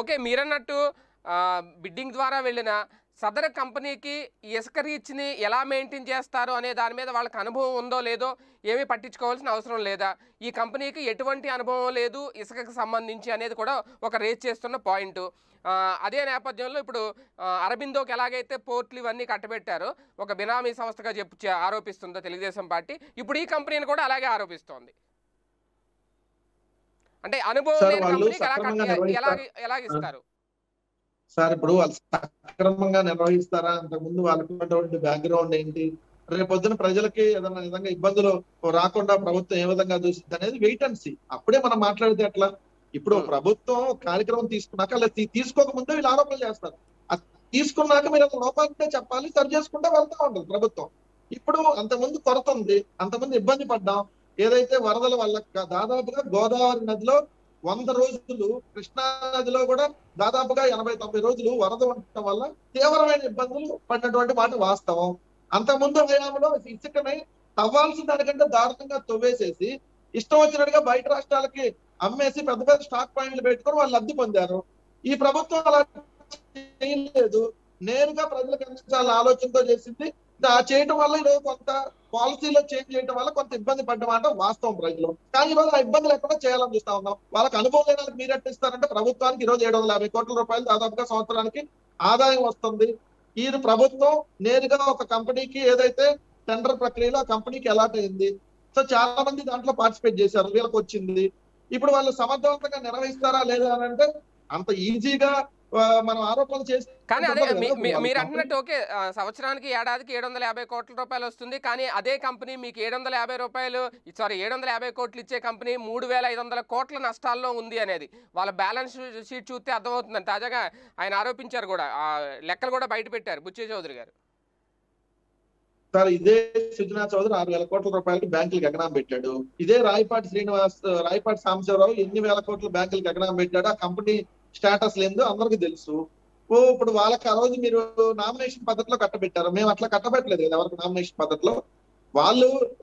Okay. మీరన్నట్టు bidding ద్వారా వెళ్ళిన సదరు కంపెనీకి ఇసుక రీచ్‌ని ఎలా మెయింటైన్ చేస్తారు అనే దాని మీద వాళ్ళకి అనుభవం ఉందో లేదో ఏమీ పట్టించుకోవాల్సిన అవసరం లేదా? ఈ కంపెనీకి ఎటువంటి అనుభవం లేదు ఇసుకకి సంబంధించి అనేది కూడా ఒక రేజ్ చేస్తున్న పాయింటు. అదే నేపథ్యంలో ఇప్పుడు అరబిందోకి ఎలాగైతే పోర్టులు ఇవన్నీ కట్టబెట్టారో ఒక బినామీ సంస్థగా ఆరోపిస్తుందో తెలుగుదేశం పార్టీ, ఇప్పుడు ఈ కంపెనీని కూడా అలాగే ఆరోపిస్తోంది. అంటే అనుభవం సార్ లేని వాళ్ళు కంపెనీకి సక్రమంగా నిర్వహిస్తారు. ఎలాగిస్తారు? సార్ ఇప్పుడు వాళ్ళు సక్రమంగా నిర్వహిస్తారా? అంతకుముందు వాళ్ళకున్నటువంటి బ్యాక్‌గ్రౌండ్ ఏంటి? రేపొద్దున ప్రజలకి ఏదన్నా నిజంగా ఇబ్బందులు రాకుండా ప్రభుత్వం ఏ విధంగా చూసిద్ది అనేది వెయిట్ అండ్ సీ. అప్పుడే మనం మాట్లాడితే ఎట్లా? ఇప్పుడు ప్రభుత్వం కార్యక్రమం తీసుకున్నాక అలా తీసుకోక ముందే వీళ్ళు ఆరోపణలు చేస్తారు. అది తీసుకున్నాక మీరు అసలు లోపాలంటే చెప్పాలి, సరి చేసుకుంటా వెళ్తా ఉంటది ప్రభుత్వం. ఇప్పుడు అంతకుముందు కొరత ఉంది, అంతకుముందు ఇబ్బంది పడ్డాం. ఏదైతే వరదల వల్ల దాదాపుగా గోదావరి నదిలో 100 రోజులు, కృష్ణా నదిలో కూడా దాదాపుగా 80-90 రోజులు వరద ఉండటం వల్ల తీవ్రమైన ఇబ్బందులు పడినటువంటి మాట వాస్తవం. అంతకుముందు హయాంలో ఇసుకని తవ్వాల్సిన దానికంటే దారుణంగా తవ్వేసేసి ఇష్టం వచ్చినట్టుగా బయట రాష్ట్రాలకి అమ్మేసి పెద్ద పెద్ద స్టాక్ పాయింట్లు పెట్టుకొని వాళ్ళు లబ్ధి పొందారు. ఈ ప్రభుత్వం అలా చేయలేదు, నేరుగా ప్రజలకు అందించాలన్న ఆలోచనతో చేసింది. చేయటం వల్ల ఈరోజు కొంత పాలసీలో చేంజ్ చేయడం వల్ల కొంత ఇబ్బంది పడ్డమాట వాస్తవం ప్రజలు. కానీ ఈరోజు ఆ ఇబ్బంది లేకుండా చేయాలని చూస్తా ఉన్నాం. వాళ్ళకి అనుభవం లేని వాళ్ళకి మీరు ఎట్టిస్తారంటే ప్రభుత్వానికి ఈరోజు 750 కోట్ల రూపాయలు దాదాపుగా సంవత్సరానికి ఆదాయం వస్తుంది. ఈ ప్రభుత్వం నేరుగా ఒక కంపెనీకి ఏదైతే టెండర్ ప్రక్రియలో ఆ కంపెనీకి అలాట్ అయింది. సో చాలా మంది దాంట్లో పార్టిసిపేట్ చేశారు, వీళ్ళకి వచ్చింది. ఇప్పుడు వాళ్ళు సమర్థవంతంగా నిర్వహిస్తారా లేదా అని అంటే అంత ఈజీగా మనం ఆరోపణలు చేసి కానీ అదే మీరు అంటున్నట్టు ఓకే, సంవత్సరానికి ఏడాదికి 750 కోట్ల రూపాయలు వస్తుంది. కానీ అదే కంపెనీ మీకు 750 కోట్లు ఇచ్చే కంపెనీ 3500 కోట్ల నష్టాల్లో ఉంది అనేది వాళ్ళ బ్యాలెన్స్ షీట్ చూస్తే అర్థమవుతుందని తాజాగా ఆయన ఆరోపించారు కూడా. లెక్కలు కూడా బయట పెట్టారు బుచ్చయ్య చౌదరి గారు. సార్ ఇదే సుజనా చౌదరి 6,000 కోట్ల రూపాయలకి బ్యాంకులకు ఎకనాం పెట్టాడు. ఇదే రాయపాటి సాంబశివరావు ఎన్ని వేల కోట్ల బ్యాంకులకు ఎకనాం పెట్టాడు. ఆ కంపెనీ స్టేటస్ లేదో అందరికీ తెలుసు. ఇప్పుడు వాళ్ళకి ఆ రోజు మీరు నామినేషన్ పద్ధతిలో కట్టబెట్టారు, మేము అట్లా కట్టబెట్టలేదు కదా ఎవరికి నామినేషన్ పద్ధతిలో. వాళ్ళు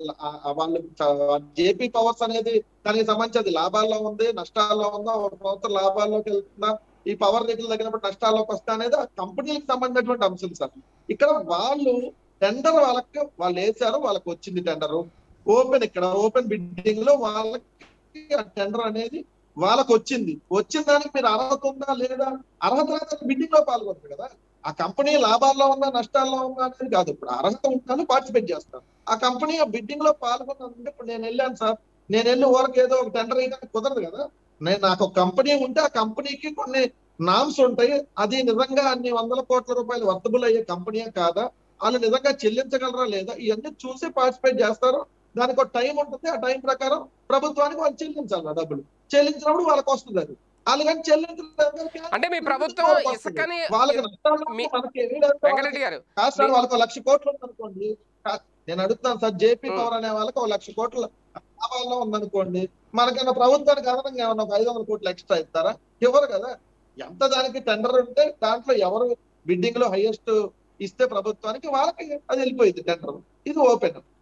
జేపీ పవర్స్ అనేది దానికి సంబంధించి అది లాభాల్లో ఉంది, నష్టాల్లో ఉందా, ఒక సంవత్సరం లాభాల్లోకి వెళ్తుందా, ఈ పవర్ రేట్లు తగ్గినప్పుడు నష్టాల్లోకి వస్తా అనేది ఆ కంపెనీలకు సంబంధించినటువంటి అంశం సార్. ఇక్కడ వాళ్ళు టెండర్ వాళ్ళు వేశారు, వాళ్ళకి వచ్చింది టెండర్ ఓపెన్ బిడ్డింగ్ లో వాళ్ళకి ఆ టెండర్ అనేది వాళ్ళకి వచ్చిన దానికి మీరు అర్హత ఉందా లేదా, అర్హత బిడ్డింగ్ లో పాల్గొంటారు కదా. ఆ కంపెనీ లాభాల్లో ఉందా నష్టాల్లో ఉందా అనేది కాదు, ఇప్పుడు అర్హత ఉందని పార్టిసిపేట్ చేస్తారు. ఆ కంపెనీ ఆ బిడ్డింగ్ లో పాల్గొన్నది. ఇప్పుడు నేను వెళ్ళాను సార్, నేను వెళ్ళి ఊరికి ఏదో ఒక టెండర్ వేయడానికి కుదరదు కదా. నాకు ఒక కంపెనీ ఉంటే ఆ కంపెనీకి కొన్ని నామ్స్ ఉంటాయి. అది నిజంగా అన్ని 100 కోట్ల రూపాయలు వర్తబుల్ అయ్యే కంపెనీయే కాదా, వాళ్ళు నిజంగా చెల్లించగలరా లేదా, ఇవన్నీ చూసి పార్టిసిపేట్ చేస్తారు. దానికి ఒక టైం ఉంటుంది, ఆ టైం ప్రకారం ప్రభుత్వానికి వాళ్ళు చెల్లించాలి. డబ్బులు చెల్లించినప్పుడు వాళ్ళకి వస్తుంది. అది వాళ్ళు కానీ చెల్లించలేదు అంటే మీ ప్రభుత్వం ఇసుకని వాళ్ళకి వెంకటరెడ్డి గారు కాదు సార్. వాళ్ళకి 1,00,000 కోట్లు ఉందనుకోండి, నేను అడుగుతాను సార్, జేపీ పవర్ అనే వాళ్ళకి 1,00,000 కోట్ల లాభాల్లో ఉందనుకోండి, మనకన్నా ప్రభుత్వానికి అదనంగా ఏమన్నా ఒక 500 కోట్లు ఎక్స్ట్రా ఇస్తారా? ఇవ్వరు కదా. ఎంత దానికి టెండర్ ఉంటే దాంట్లో ఎవరు బిడ్డింగ్ లో హైయెస్ట్ ఇస్తే ప్రభుత్వానికి వాళ్ళకి అది వెళ్ళిపోయింది టెండర్. ఇది ఓపెన్.